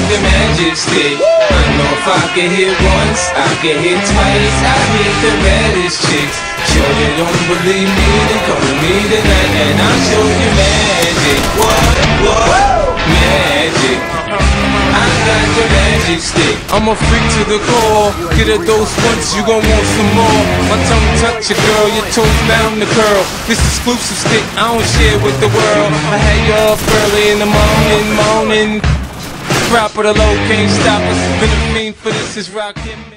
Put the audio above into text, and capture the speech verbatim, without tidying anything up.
the magic stick. I know if I can hit once, I can hit twice. I hit the baddest chicks. Sure you don't believe me, then come with me tonight and I'll show you magic. What? What? Magic. I got the magic stick. I'm a freak to the core. Get a dose once, you gon' want some more. My tongue touch your girl, your toes bound to curl. This exclusive stick, I don't share with the world. I had you up early in the morning, morning. Drop of the low, can't stop us. Been a fiend for this, is Rakim.